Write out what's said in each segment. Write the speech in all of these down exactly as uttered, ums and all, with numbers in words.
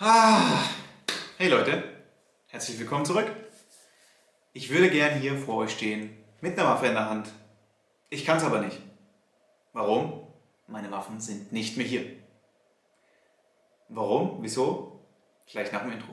Ah, hey Leute, herzlich willkommen zurück. Ich würde gern hier vor euch stehen, mit einer Waffe in der Hand. Ich kann es aber nicht. Warum? Meine Waffen sind nicht mehr hier. Warum? Wieso? Gleich nach dem Intro.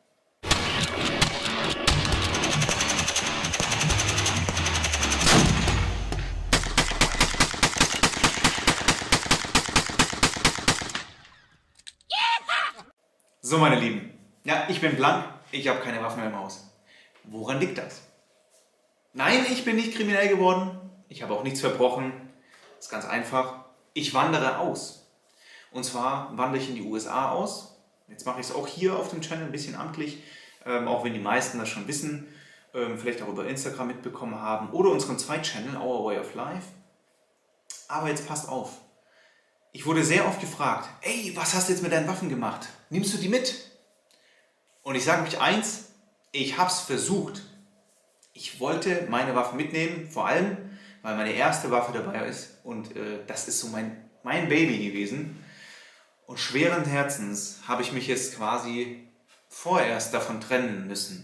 So, meine Lieben. Ja, ich bin blank, ich habe keine Waffen mehr im Haus. Woran liegt das? Nein, ich bin nicht kriminell geworden. Ich habe auch nichts verbrochen. Das ist ganz einfach. Ich wandere aus. Und zwar wandere ich in die U S A aus. Jetzt mache ich es auch hier auf dem Channel ein bisschen amtlich, ähm, auch wenn die meisten das schon wissen, ähm, vielleicht auch über Instagram mitbekommen haben oder unseren zweiten Channel, Our Way of Life. Aber jetzt passt auf. Ich wurde sehr oft gefragt, ey, was hast du jetzt mit deinen Waffen gemacht? Nimmst du die mit? Und ich sage euch eins, ich habe es versucht. Ich wollte meine Waffen mitnehmen, vor allem, weil meine erste Waffe dabei ist. Und äh, das ist so mein, mein Baby gewesen. Und schweren Herzens habe ich mich jetzt quasi vorerst davon trennen müssen.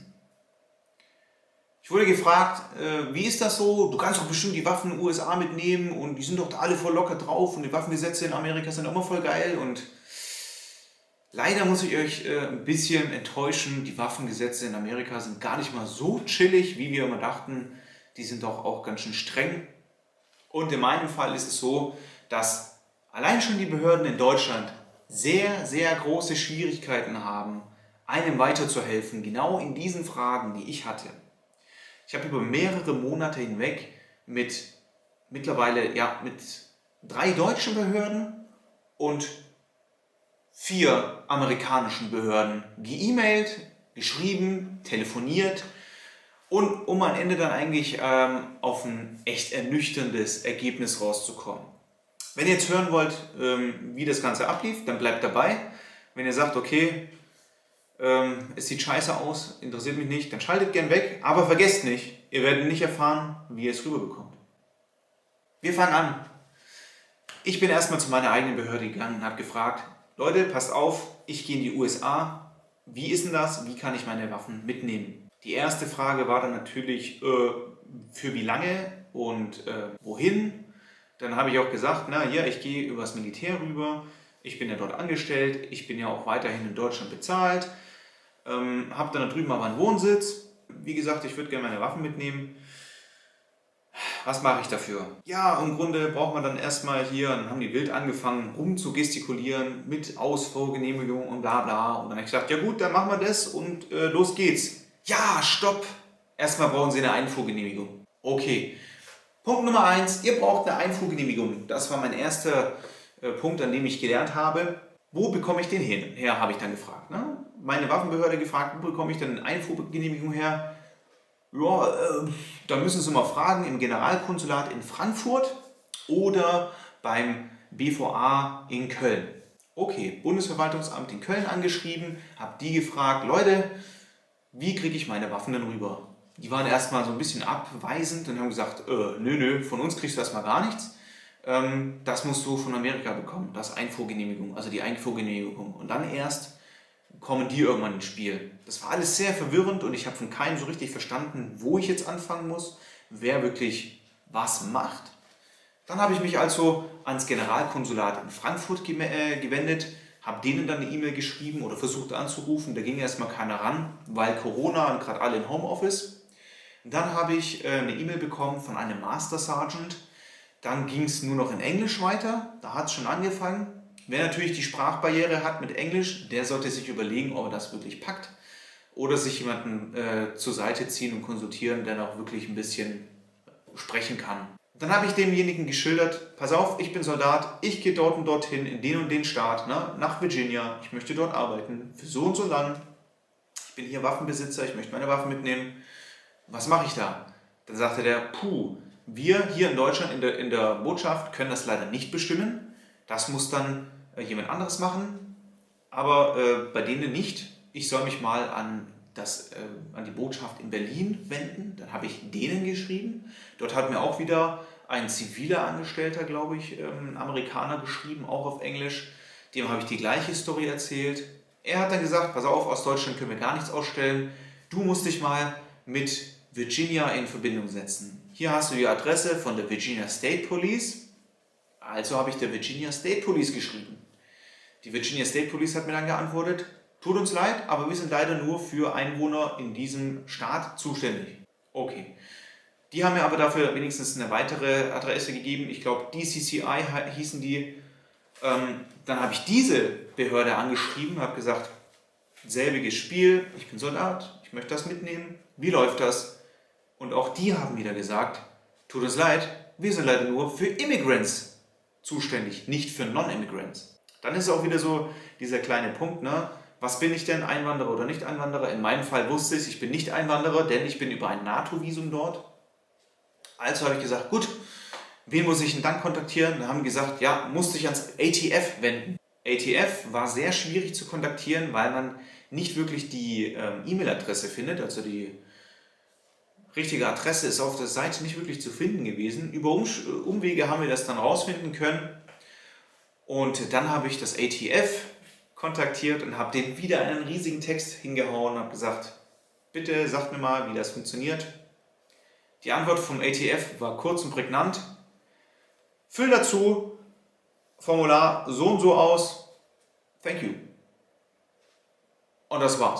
Ich wurde gefragt, äh, wie ist das so? Du kannst doch bestimmt die Waffen in den U S A mitnehmen und die sind doch alle voll locker drauf und die Waffengesetze in Amerika sind immer voll geil. Und leider muss ich euch äh, ein bisschen enttäuschen, die Waffengesetze in Amerika sind gar nicht mal so chillig, wie wir immer dachten. Die sind doch auch ganz schön streng. Und in meinem Fall ist es so, dass allein schon die Behörden in Deutschland sehr, sehr große Schwierigkeiten haben, einem weiterzuhelfen, genau in diesen Fragen, die ich hatte. Ich habe über mehrere Monate hinweg mit mittlerweile ja, mit drei deutschen Behörden und vier amerikanischen Behörden ge-E-Mailt, geschrieben, telefoniert und um am Ende dann eigentlich ähm, auf ein echt ernüchterndes Ergebnis rauszukommen. Wenn ihr jetzt hören wollt, ähm, wie das Ganze ablief, dann bleibt dabei. Wenn ihr sagt, okay, ähm, es sieht scheiße aus, interessiert mich nicht, dann schaltet gern weg, aber vergesst nicht, ihr werdet nicht erfahren, wie ihr es rüberbekommt. Wir fangen an. Ich bin erstmal zu meiner eigenen Behörde gegangen und habe gefragt, Leute, passt auf, ich gehe in die U S A. Wie ist denn das? Wie kann ich meine Waffen mitnehmen? Die erste Frage war dann natürlich, äh, für wie lange und äh, wohin? Dann habe ich auch gesagt, na ja, ich gehe übers Militär rüber. Ich bin ja dort angestellt. Ich bin ja auch weiterhin in Deutschland bezahlt. Ähm, habe dann da drüben aber einen Wohnsitz. Wie gesagt, ich würde gerne meine Waffen mitnehmen. Was mache ich dafür? Ja, im Grunde braucht man dann erstmal hier, dann haben die wild angefangen rum zu gestikulieren mit Ausfuhrgenehmigung und bla bla. Und dann habe ich gesagt, ja gut, dann machen wir das und äh, los geht's. Ja, stopp! Erstmal brauchen Sie eine Einfuhrgenehmigung. Okay. Punkt Nummer eins, ihr braucht eine Einfuhrgenehmigung. Das war mein erster äh, Punkt, an dem ich gelernt habe. Wo bekomme ich den hin? Her, habe ich dann gefragt. Ne? Meine Waffenbehörde gefragt, wo bekomme ich denn eine Einfuhrgenehmigung her? Ja, äh, da müssen Sie mal fragen, im Generalkonsulat in Frankfurt oder beim B V A in Köln. Okay, Bundesverwaltungsamt in Köln angeschrieben, habe die gefragt, Leute, wie kriege ich meine Waffen denn rüber? Die waren erstmal so ein bisschen abweisend und haben gesagt, äh, nö, nö, von uns kriegst du erstmal gar nichts. Ähm, das musst du von Amerika bekommen, das Einfuhrgenehmigung, also die Einfuhrgenehmigung. Und dann erst kommen die irgendwann ins Spiel. Das war alles sehr verwirrend und ich habe von keinem so richtig verstanden, wo ich jetzt anfangen muss, wer wirklich was macht. Dann habe ich mich also ans Generalkonsulat in Frankfurt gewendet, habe denen dann eine E-Mail geschrieben oder versucht anzurufen. Da ging erstmal keiner ran, weil Corona und gerade alle im Homeoffice. Dann habe ich eine E-Mail bekommen von einem Master Sergeant. Dann ging es nur noch in Englisch weiter. Da hat es schon angefangen. Wer natürlich die Sprachbarriere hat mit Englisch, der sollte sich überlegen, ob er das wirklich packt. Oder sich jemanden äh, zur Seite ziehen und konsultieren, der noch wirklich ein bisschen sprechen kann. Dann habe ich demjenigen geschildert, pass auf, ich bin Soldat, ich gehe dort und dorthin, in den und den Staat, ne, nach Virginia. Ich möchte dort arbeiten, für so und so lang. Ich bin hier Waffenbesitzer, ich möchte meine Waffen mitnehmen. Was mache ich da? Dann sagte der, puh, wir hier in Deutschland in der, in der Botschaft können das leider nicht bestimmen. Das muss dann äh, jemand anderes machen, aber äh, bei denen nicht. Ich soll mich mal an, das, äh, an die Botschaft in Berlin wenden. Dann habe ich denen geschrieben. Dort hat mir auch wieder ein ziviler Angestellter, glaube ich, ähm, ein Amerikaner geschrieben, auch auf Englisch. Dem habe ich die gleiche Story erzählt. Er hat dann gesagt, pass auf, aus Deutschland können wir gar nichts ausstellen. Du musst dich mal mit Virginia in Verbindung setzen. Hier hast du die Adresse von der Virginia State Police. Also habe ich der Virginia State Police geschrieben. Die Virginia State Police hat mir dann geantwortet, tut uns leid, aber wir sind leider nur für Einwohner in diesem Staat zuständig. Okay. Die haben mir aber dafür wenigstens eine weitere Adresse gegeben. Ich glaube, D C C I hießen die. Ähm, dann habe ich diese Behörde angeschrieben, habe gesagt, selbiges Spiel, ich bin Soldat, ich möchte das mitnehmen. Wie läuft das? Und auch die haben wieder gesagt, tut uns leid, wir sind leider nur für Immigrants zuständig, nicht für Non-Immigrants. Dann ist auch wieder so dieser kleine Punkt, ne? Was bin ich denn, Einwanderer oder nicht Einwanderer? In meinem Fall wusste ich, ich bin nicht Einwanderer, denn ich bin über ein NATO-Visum dort. Also habe ich gesagt, gut, wen muss ich denn dann kontaktieren? Dann haben die gesagt, ja, musste ich ans A T F wenden. A T F war sehr schwierig zu kontaktieren, weil man nicht wirklich die ähm, E-Mail-Adresse findet, also die richtige Adresse ist auf der Seite nicht wirklich zu finden gewesen. Über um Umwege haben wir das dann rausfinden können und dann habe ich das A T F kontaktiert und habe denen wieder einen riesigen Text hingehauen und habe gesagt, bitte sagt mir mal, wie das funktioniert. Die Antwort vom A T F war kurz und prägnant. Füll dazu Formular so und so aus. Thank you. Und das war's.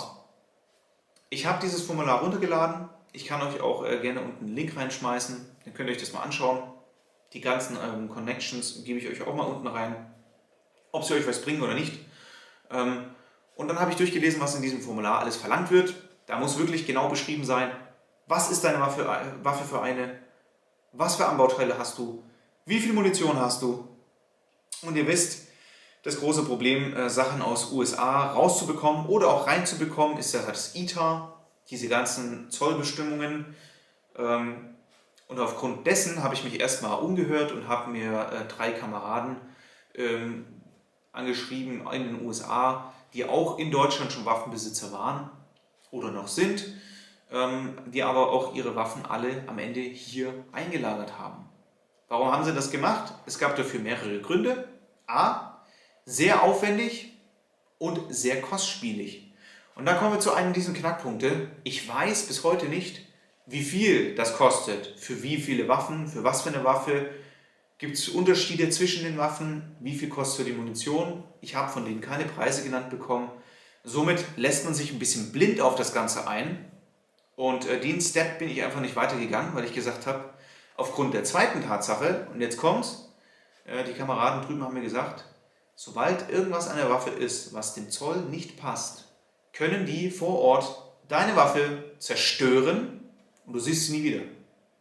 Ich habe dieses Formular runtergeladen. Ich kann euch auch äh, gerne unten einen Link reinschmeißen. Dann könnt ihr euch das mal anschauen. Die ganzen ähm, Connections gebe ich euch auch mal unten rein. Ob sie euch was bringen oder nicht. Ähm, und dann habe ich durchgelesen, was in diesem Formular alles verlangt wird. Da muss wirklich genau beschrieben sein, was ist deine Waffe, äh, Waffe für eine, was für Anbauteile hast du, wie viel Munition hast du. Und ihr wisst, das große Problem, äh, Sachen aus U S A rauszubekommen oder auch reinzubekommen, ist ja das I T A, diese ganzen Zollbestimmungen. Ähm, und aufgrund dessen habe ich mich erstmal umgehört und habe mir äh, drei Kameraden ähm, angeschrieben in den U S A, die auch in Deutschland schon Waffenbesitzer waren oder noch sind, ähm, die aber auch ihre Waffen alle am Ende hier eingelagert haben. Warum haben sie das gemacht? Es gab dafür mehrere Gründe. A, sehr aufwendig und sehr kostspielig. Und dann kommen wir zu einem dieser Knackpunkte. Ich weiß bis heute nicht, wie viel das kostet, für wie viele Waffen, für was für eine Waffe. Gibt es Unterschiede zwischen den Waffen? Wie viel kostet die Munition? Ich habe von denen keine Preise genannt bekommen. Somit lässt man sich ein bisschen blind auf das Ganze ein. Und äh, den Step bin ich einfach nicht weitergegangen, weil ich gesagt habe, aufgrund der zweiten Tatsache, und jetzt kommt's, äh, die Kameraden drüben haben mir gesagt, sobald irgendwas an der Waffe ist, was dem Zoll nicht passt, können die vor Ort deine Waffe zerstören und du siehst sie nie wieder.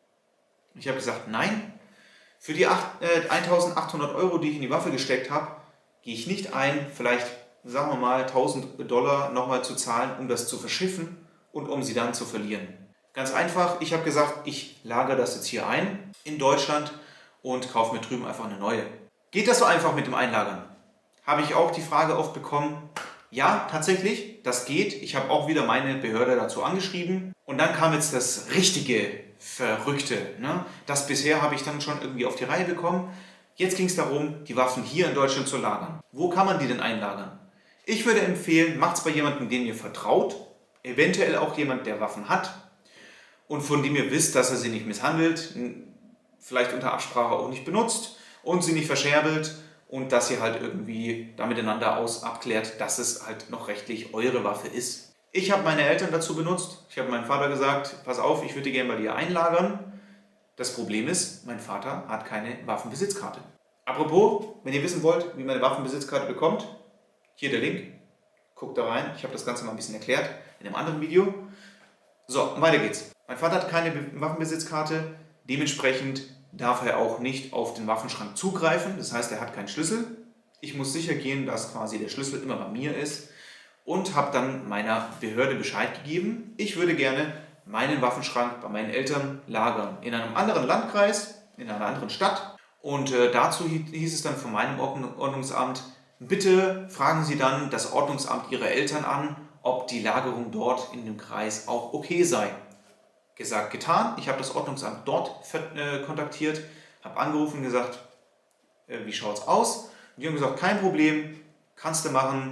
Ich habe gesagt, nein, für die eintausendachthundert Euro, die ich in die Waffe gesteckt habe, gehe ich nicht ein, vielleicht, sagen wir mal, tausend Dollar nochmal zu zahlen, um das zu verschiffen und um sie dann zu verlieren. Ganz einfach, ich habe gesagt, ich lagere das jetzt hier ein in Deutschland und kaufe mir drüben einfach eine neue. Geht das so einfach mit dem Einlagern? Habe ich auch die Frage oft bekommen. Ja, tatsächlich, das geht. Ich habe auch wieder meine Behörde dazu angeschrieben. Und dann kam jetzt das richtige Verrückte. Ne? Das bisher habe ich dann schon irgendwie auf die Reihe bekommen. Jetzt ging es darum, die Waffen hier in Deutschland zu lagern. Wo kann man die denn einlagern? Ich würde empfehlen, macht es bei jemandem, dem ihr vertraut. Eventuell auch jemand, der Waffen hat. Und von dem ihr wisst, dass er sie nicht misshandelt. Vielleicht unter Absprache auch nicht benutzt. Und sie nicht verscherbelt. Und dass ihr halt irgendwie da miteinander aus abklärt, dass es halt noch rechtlich eure Waffe ist. Ich habe meine Eltern dazu benutzt. Ich habe meinem Vater gesagt, pass auf, ich würde die gerne bei dir einlagern. Das Problem ist, mein Vater hat keine Waffenbesitzkarte. Apropos, wenn ihr wissen wollt, wie man eine Waffenbesitzkarte bekommt, hier der Link. Guckt da rein. Ich habe das Ganze mal ein bisschen erklärt in einem anderen Video. So, und weiter geht's. Mein Vater hat keine Waffenbesitzkarte. Dementsprechend darf er auch nicht auf den Waffenschrank zugreifen. Das heißt, er hat keinen Schlüssel. Ich muss sicher gehen, dass quasi der Schlüssel immer bei mir ist und habe dann meiner Behörde Bescheid gegeben. Ich würde gerne meinen Waffenschrank bei meinen Eltern lagern. In einem anderen Landkreis, in einer anderen Stadt. Und äh, dazu hieß es dann von meinem Ordnungsamt, bitte fragen Sie dann das Ordnungsamt Ihrer Eltern an, ob die Lagerung dort in dem Kreis auch okay sei. Gesagt, getan. Ich habe das Ordnungsamt dort äh, kontaktiert, habe angerufen und gesagt, äh, wie schaut es aus? Und die haben gesagt, kein Problem, kannst du machen.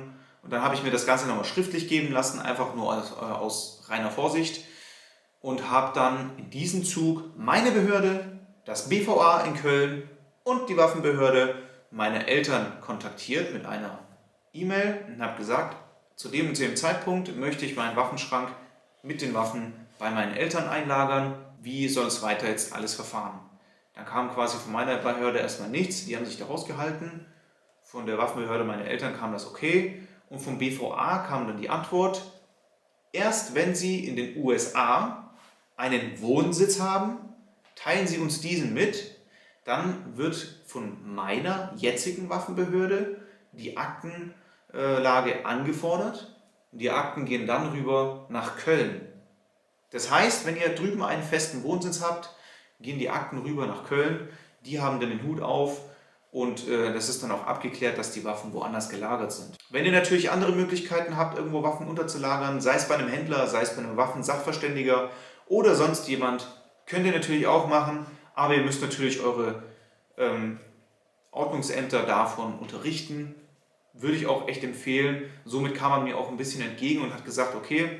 Und dann habe ich mir das Ganze nochmal schriftlich geben lassen, einfach nur aus, äh, aus reiner Vorsicht. Und habe dann in diesem Zug meine Behörde, das B V A in Köln und die Waffenbehörde, meine Eltern kontaktiert mit einer E-Mail und habe gesagt, zu dem und dem Zeitpunkt möchte ich meinen Waffenschrank mit den Waffen bei meinen Eltern einlagern. Wie soll es weiter jetzt alles verfahren? Dann kam quasi von meiner Behörde erstmal nichts, die haben sich da rausgehalten. Von der Waffenbehörde meiner Eltern kam das okay. Und vom B V A kam dann die Antwort, erst wenn Sie in den U S A einen Wohnsitz haben, teilen Sie uns diesen mit, dann wird von meiner jetzigen Waffenbehörde die Aktenlage angefordert. Die Akten gehen dann rüber nach Köln. Das heißt, wenn ihr drüben einen festen Wohnsitz habt, gehen die Akten rüber nach Köln, die haben dann den Hut auf und äh, das ist dann auch abgeklärt, dass die Waffen woanders gelagert sind. Wenn ihr natürlich andere Möglichkeiten habt, irgendwo Waffen unterzulagern, sei es bei einem Händler, sei es bei einem Waffensachverständiger oder sonst jemand, könnt ihr natürlich auch machen, aber ihr müsst natürlich eure ähm, Ordnungsämter davon unterrichten. Würde ich auch echt empfehlen. Somit kam er mir auch ein bisschen entgegen und hat gesagt, okay,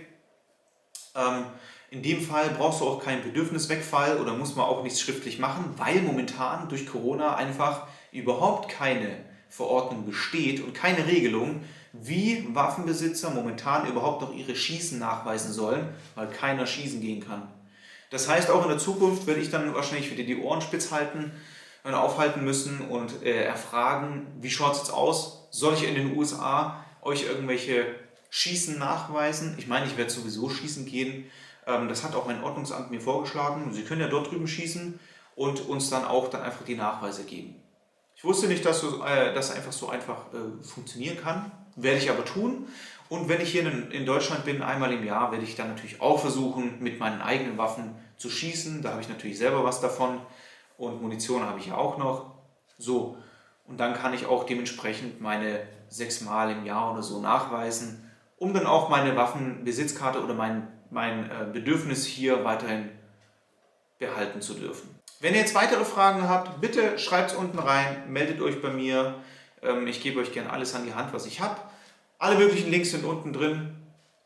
ähm, in dem Fall brauchst du auch keinen Bedürfniswegfall oder muss man auch nichts schriftlich machen, weil momentan durch Corona einfach überhaupt keine Verordnung besteht und keine Regelung, wie Waffenbesitzer momentan überhaupt noch ihre Schießen nachweisen sollen, weil keiner schießen gehen kann. Das heißt, auch in der Zukunft werde ich dann wahrscheinlich wieder die Ohren spitz halten und aufhalten müssen und äh, erfragen, wie schaut es jetzt aus? Soll ich in den U S A euch irgendwelche Schießen nachweisen? Ich meine, ich werde sowieso schießen gehen. Ähm, das hat auch mein Ordnungsamt mir vorgeschlagen. Sie können ja dort drüben schießen und uns dann auch dann einfach die Nachweise geben. Ich wusste nicht, dass so, äh, das einfach so einfach äh, funktionieren kann. Werde ich aber tun. Und wenn ich hier in, in Deutschland bin, einmal im Jahr, werde ich dann natürlich auch versuchen, mit meinen eigenen Waffen zu schießen. Da habe ich natürlich selber was davon. Und Munition habe ich ja auch noch. So, und dann kann ich auch dementsprechend meine sechs Mal im Jahr oder so nachweisen, um dann auch meine Waffenbesitzkarte oder mein, mein äh, Bedürfnis hier weiterhin behalten zu dürfen. Wenn ihr jetzt weitere Fragen habt, bitte schreibt es unten rein, meldet euch bei mir. Ähm, ich gebe euch gerne alles an die Hand, was ich habe. Alle möglichen Links sind unten drin.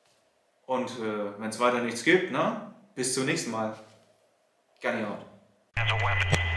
Und äh, wenn es weiter nichts gibt, ne? Bis zum nächsten Mal. Gerne out.